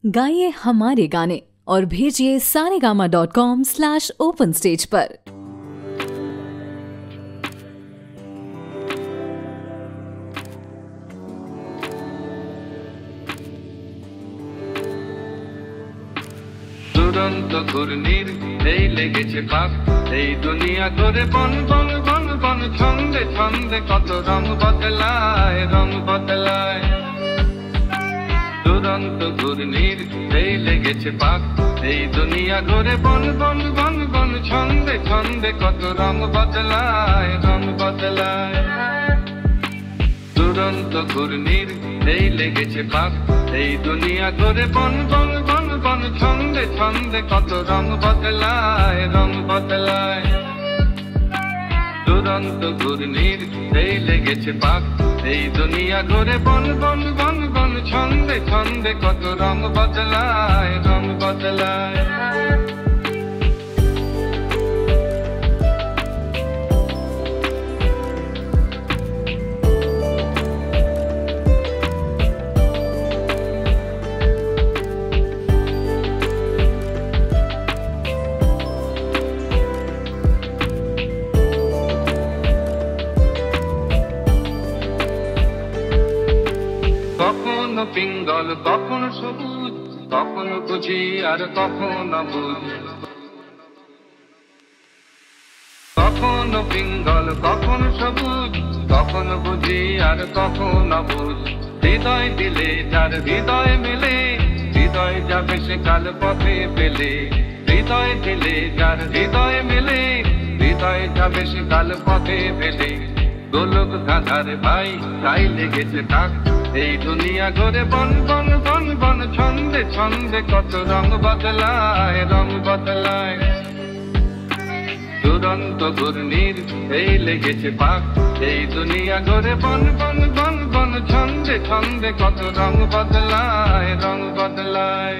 गाइए हमारे गाने और भेजिए saregama.com/open-stage पर। দুরন্ত ঘূর্ণির এই লেগেছে পাক, এই দুনিয়া ঘুরে বন বন বন বন, ছন্দে ছন্দে কত রং বদলায়, রং বদলায়। দুরন্ত ঘূর্ণির এই লেগেছে পাক, এই দুনিয়া ঘুরে বন বন বন বন, ছন্দে ছন্দে কত রং বদলায়, রং বদলায়। দুরন্ত ঘূর্ণির এই লেগেছে পাক, এই দুনিয়া ঘুরে বন বন বন বন, ছন্দে ছন্দে কত রং বদলায়, রং বদলায়। দুরন্ত ঘূর্ণির এই লেগেছে পাক, এই দুনিয়া ঘুরে বন বন বন বন, ছন্দে ছন্দে কত রং বদলায়, রং বদলায়। কখনো পিঙ্গল কখনো সবুজ, কখনো বুঝি আর কখনো বুঝ। কখনো পিঙ্গল কখনো সবুজ, কখনো বুঝি আর কখনো বুঝ। হৃদয় দিলে যার হৃদয় মেলে, হৃদয় যাবে সে কাল পথে পেলে। হৃদয় দিলে যার হৃদয় মেলে, হৃদয় যাবে সে কাল পথে পেলে। গোলক ধাঁধার ভাই তাই লেগেছে ডাক, এই দুনিয়া ঘুরে বন বন বন বন, ছন্দে ছন্দে কত রং বদলায়, রং বদলায়। দুরন্ত ঘূর্ণির এই লেগেছে পাক, এই দুনিয়া ঘুরে বন বন বন বন, ছন্দে ছন্দে কত রং বদলায়, রং বদলায়।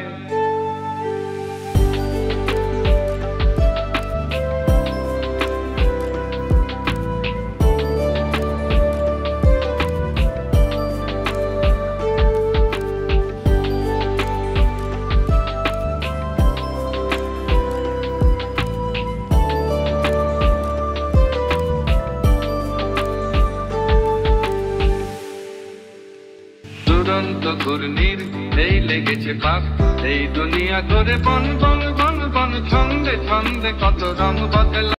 দুরন্ত ঘূর্ণির এই লেগেছে পাক, এই দুনিয়া ঘুরে বন বন বন বন, ছন্দে ছন্দে কত রং বদলায়।